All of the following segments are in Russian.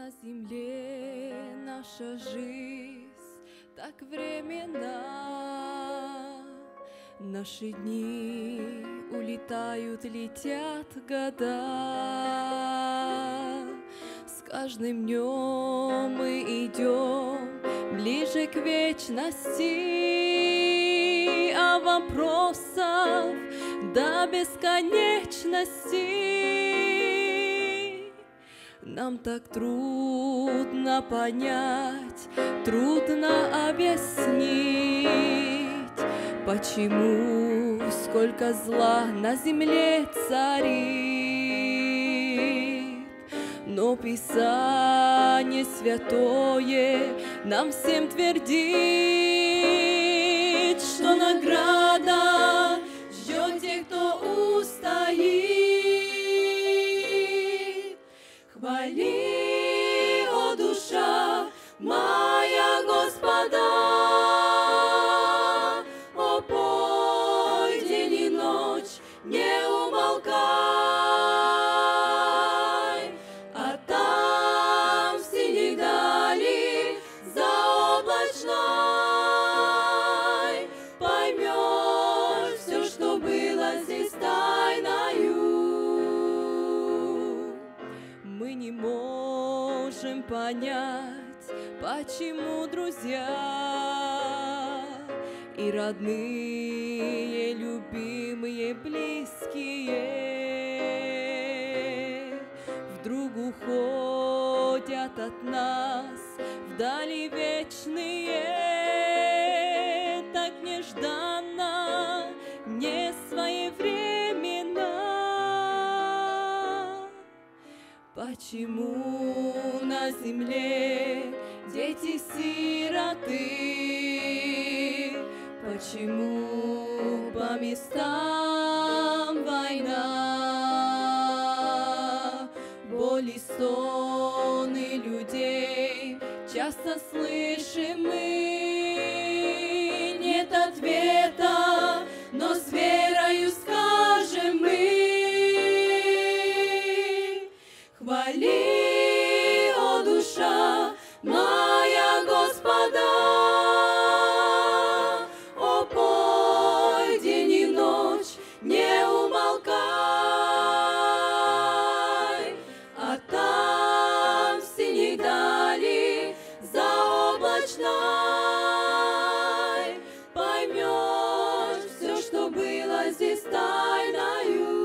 На земле наша жизнь так временна, наши дни улетают, летят года. С каждым днем мы идем ближе к вечности, а вопросов до бесконечности нам так трудно понять, трудно объяснить, почему сколько зла на земле царит. Но Писание святое нам всем твердит, что награда ждет тех, кто устоит. Хвали, о душа моя, Господа, о пой день и ночь, не умолкай, а там в синей дали заоблачной поймешь все, что было здесь тайною. Мы не можем понять, почему друзья и родные, любимые, близкие вдруг уходят от нас вдали вечные, так нежданно, не своевременно. Почему на земле дети-сироты? Почему по местам война? Боли, стоны людей часто слышим мы. Нет ответа, но с верою скажем мы. Хвали, о душа моя, Господа, о пой день и ночь, не умолкай, а там в синей дали заоблачной поймешь все, что было здесь тайною.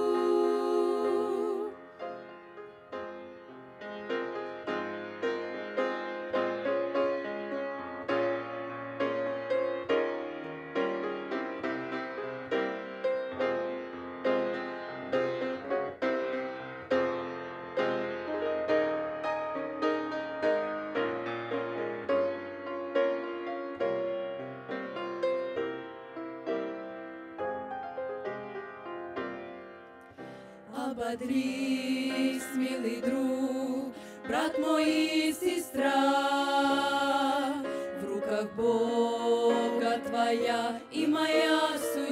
Ободрись, милый друг, брат мой и сестра, в руках Бога твоя и моя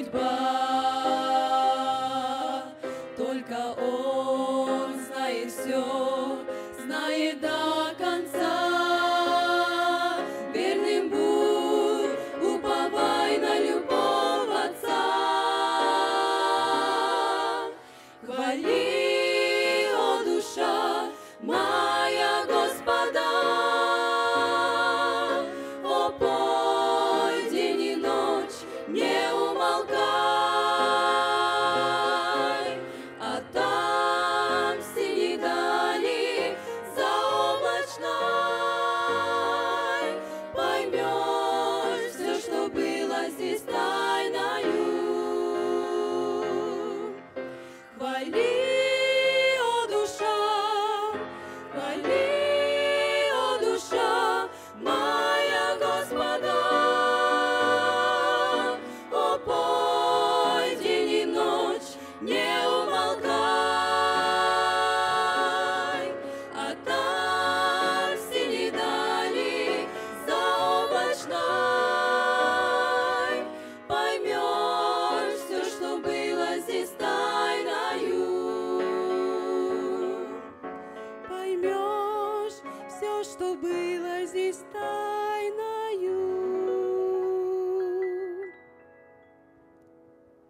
судьба. Только Он знает все, знает до конца. Верным будь, уповай на любовь Отца. Хвали, о душа моя, Господа, о пой день и ночь, не что было здесь так.